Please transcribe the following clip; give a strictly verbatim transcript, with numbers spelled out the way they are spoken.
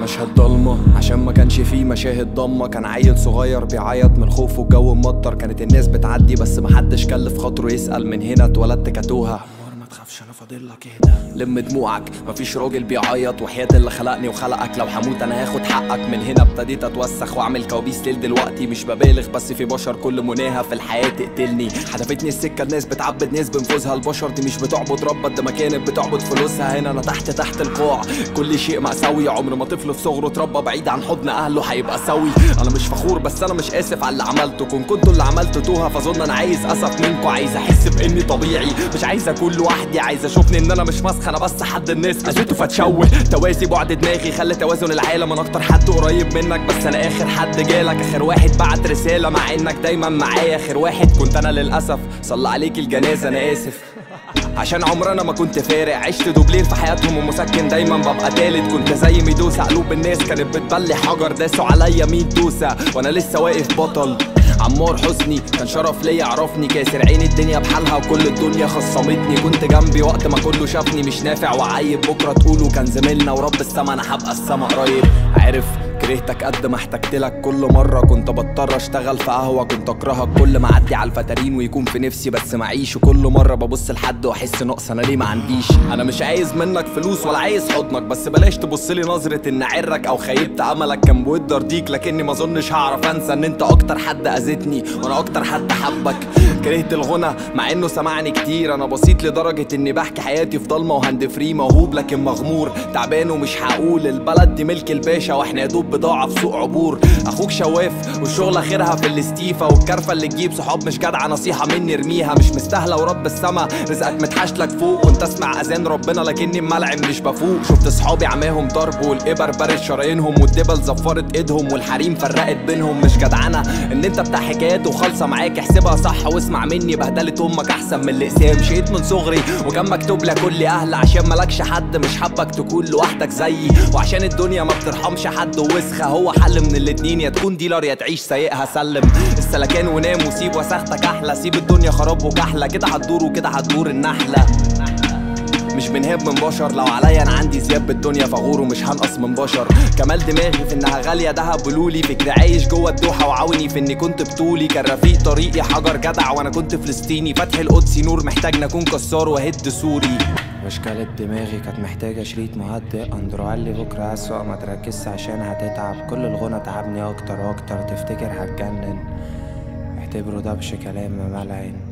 المشهد ضلمة عشان ما كانش فيه مشاهد ضمة. كان عيل صغير بيعيط من الخوف والجو مطر. كانت الناس بتعدي بس محدش كلف خاطره يسأل من هنا اتولدت كتوها. ما تخافش انا فاضلك اهدى لم دموعك، مفيش راجل بيعيط وحياة اللي خلقني وخلقك. لو هموت انا هاخد حقك. من هنا ابتديت اتوسخ واعمل كوابيس ليل دلوقتي. مش ببالغ بس في بشر كل مناها في الحياة تقتلني. حدفتني السكة الناس بتعبد ناس بنفوذها. البشر دي مش بتعبد رب قد ما كانت بتعبد فلوسها. هنا انا تحت تحت القاع كل شيء مأساوي. عمر ما طفل في صغره اتربى بعيد عن حضن اهله هيبقى سوي. انا مش فخور بس انا مش اسف على اللي عملته. كون كنتوا اللي عملتوها فاظن انا عايز اسف منكم. عايز احس باني طبيعي مش عايز اكون لوحدي. عايز اشوفني ان انا مش مسخ انا بس حد الناس اذيته فتشوه. توازي بعد دماغي خلى توازن العالم. انا اكتر حد قريب منك بس انا اخر حد جالك. اخر واحد بعت رسالة مع انك دايما معايا. اخر واحد كنت انا للاسف. صلى عليك الجنازة انا اسف عشان عمرنا ما كنت فارق. عشت دوبلير في حياتهم ومسكن دايما ببقى تالت. كنت زي ميدوسة قلوب الناس كانت بتبلي حجر. داسوا عليا مية دوسة وانا لسه واقف بطل. عمار حسني كان شرف ليا عرفني. كاسر عين الدنيا بحالها وكل الدنيا خصمتني. كنت جنبي وقت ما كله شافني مش نافع وعيب. بكره تقولوا كان زميلنا ورب السما انا هبقى السما قريب. عارف كرهتك قد ما احتجتلك كل مرة. كنت بضطر اشتغل في قهوة. كنت اكرهك كل ما اعدي على الفترين ويكون في نفسي بس معيش. وكل مرة ببص لحد واحس نقص انا ليه ما عنديش. انا مش عايز منك فلوس ولا عايز حضنك بس بلاش تبصلي نظرة ان عرك او خيبت املك. كان بود ارضيك لكني ما اظنش هعرف انسى ان انت اكتر حد اذيتني وانا اكتر حد حبك. كرهت الغنى مع انه سمعني كتير. انا بسيط لدرجة اني بحكي حياتي في ضلمة وهاند فري. موهوب لكن مغمور تعبان ومش هقول. البلد دي ملك الباشا واحنا يا دوب بضاعة في سوق عبور. اخوك شواف والشغل اخرها في الاستيفا. والكرفة اللي تجيب صحاب مش جدعة نصيحة مني ارميها. مش مستاهلة ورب السما رزقك متحاشلك فوق. كنت اسمع اذان ربنا لكني ملعب مش بفوق. شفت صحابي عماهم ضرب والابر بارد شرايينهم. والدبل زفرت ايدهم والحريم فرقت بينهم. مش جدعنة ان انت بتاع حكايات وخالصة معاك. احسبها صح واسمع مني بهدلة امك احسن من الاقسام. شقيت من صغري وكان مكتوب لك كل اهل. عشان مالكش حد مش حابك تكون لوحدك زيي. وعشان الدنيا ما بترحمش حد ووسخة. هو حل من الاتنين يا تكون ديلر يا تعيش سايقها. سلم السلكان ونام وسيب وسختك احلى. سيب الدنيا خراب وكحلة كده هتدور وكده هتدور النحلة. مش بنهاب من بشر. لو عليا انا عندي ثياب بالدنيا فغور ومش هنقص من بشر. كمال دماغي في انها غاليه دهب بلولي. فكري عايش جوه الدوحه وعاوني في اني كنت بطولي. كان رفيق طريقي حجر جدع وانا كنت فلسطيني. فتح القدسي نور محتاج نكون كسار وهد سوري. مشكلة دماغي كانت محتاجة شريط مهدئ. اندرو قال لي بكرة أسوأ ما تركزش عشان هتتعب. كل الغنى تعبني اكتر واكتر. تفتكر هتجنن اعتبره دبش كلام ملعن.